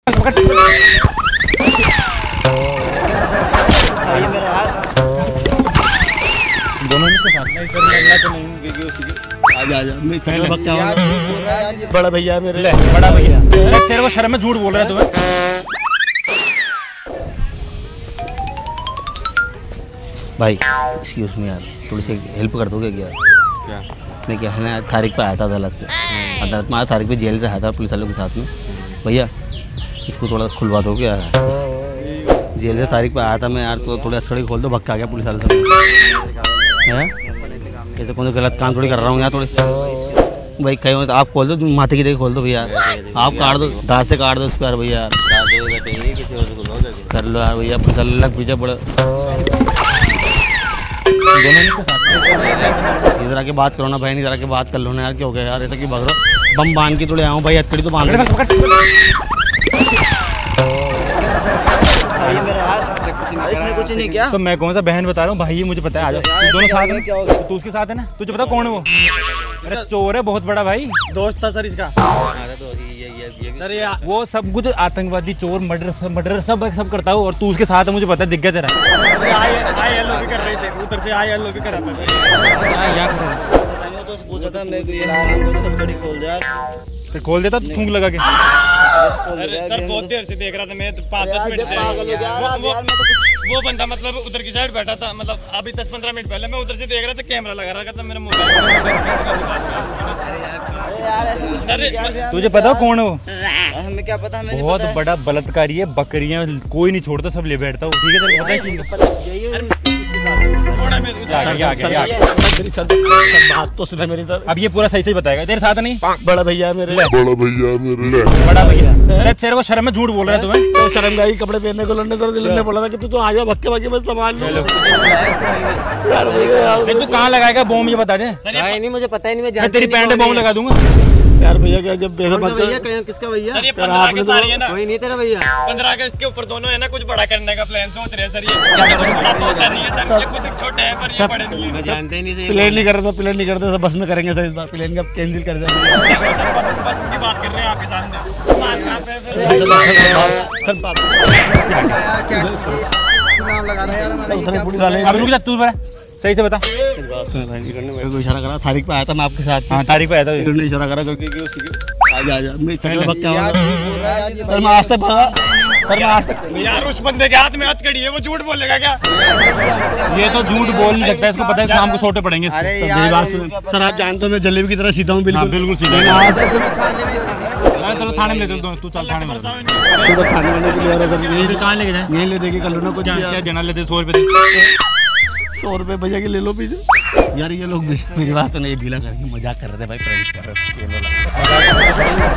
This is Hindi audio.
दोनों इसके साथ नहीं सर, मैं तो नहीं क्योंकि उसकी आजा मैं चल भक्का हूं। बड़ा भैया मेरे ले, बड़ा भैया तेरे को शर्म में झूठ बोल रहा है तुम्हें। भाई एक्सक्यूज मी यार, थोड़ी सी हेल्प कर दोगे क्या? क्या मैं क्या है ना, तारीख पे आया था अदालत से, अदालत में आया, तारीख पे जेल से आया था पुलिस वालों के साथ में। भैया इसको थोड़ा खुलवा दो क्या? जेल से तारीख पे आया था मैं यार, तो थोड़ा थोड़ी खोल दो, भक्का आ गया पुलिस वाले से। ये तो कोई गलत काम थोड़ी कर रहा हूँ यार, थोड़ी भाई कहीं हो तो आप खोल दो, माथे की देखिए खोल दो भैया, आप काट दो, दांत से काट दो उसको यार भैया, कर लो यार भैया, पुलिस वाले लग पीछे बड़ा। दोनों इसके साथ इधर आके बात करो ना भाई, इधर आके बात कर लो ना यार, क्या हो गया यार, ऐसा क्यों भाग रहे हो? बम बांध के थोड़े आऊँ भाई, हथकड़ी तो बांध कुछ नहीं किया तो मैं कौन सा बहन बता रहा हूँ भाई, मुझे पता है। आ जाओ दोनों साथ में, तू उसके साथ है ना, तुझे पता कौन है वो? अरे चोर है बहुत बड़ा भाई, दोस्त था सर इसका सर, ये वो सब कुछ आतंकवादी, चोर, मर्डर सब करता हूँ, और तू उसके साथ है, मुझे पता है, दिख गया तेरा। कर रहे थे उधर से, पूछा था मेरे को, ये खोल जा, फिर खोल देता तो थूक लगा के। सर बहुत देर से देख रहा था मैं, 5-10 मिनट से वो बंदा मतलब उधर की साइड बैठा था, मतलब अभी 10-15 मिनट पहले मैं उधर से देख रहा था, कैमरा लगा रहा था मेरा मोबाइल। तुझे पता कौन है वो? हमें क्या पता, हमें बहुत बड़ा बलात्कारी है, बकरियां कोई नहीं छोड़ता, सब ले बैठता हूँ। ठीक है बात तो सुना मेरी तरफ। अब ये पूरा सही बताएगा, तेरे साथ नहीं? बड़ा भैया मेरे, बड़ा भैया तेरे को शर्म में झूठ बोल रहा है तुम्हें? तो शर्म गाई कपड़े पहनने को लड़ने ने बोला था कि तू तो आ जा, भक्के भक्के बस संभाल लो यार। तू कहाँ लगाएगा बॉम्ब, मुझे बता दे। नहीं मुझे पता ही नहीं, मैं तेरी पैंट में बॉम्ब लगा दूंगा यार। भैया क्या जब भैया किसका भैया? आपने तो कोई नहीं तेरा भैया। 15 अगस्त के ऊपर दोनों है ना, कुछ बड़ा करने का प्लान सोच रहे हैं सर। ये खुद छोटे हैं पर ये बड़े नहीं है। जानते ही नहीं, प्लेन नहीं कर रहे, प्लेन नहीं करते, बस में करेंगे सर, इस बार प्लेन का कैंसिल कर देंगे। बस की बात कर रहे हैं आपके सामने। सही से बता। मेरे को इशारा करा, तारीख पे आया था मैं आपके साथ। हाँ तारीख पे आया था, इशारा करा करके आजा मैं चक्कर भक्का हूं सर, मैं आज तक भागा सर, मैं आज तक यार उस बंदे के हाथ में हथकड़ी है, वो झूठ बोलेगा क्या? ये तो झूठ बोल नहीं सकता, इसको पता है शाम को सोटे पड़ेंगे। मेरी बात सुनो सर, आप जानते हो मैं जलेबी की तरह सीधा हूँ, बिल्कुल बिल्कुल सीधा। आज तक चलो थाने में ले दो, तू चल थाने में। तो थाने वाले के लिए कहाँ लेके जाए? यहीं ले देके कर लो ना कुछ। क्या देना लेते? 100 रुपये 100 रुपये भैया के ले लो पीछे यार। ये लोग मेरी बात सुनो, ये ढीला करके मजाक कर रहे थे भाई, प्रैंक कर रहे थे।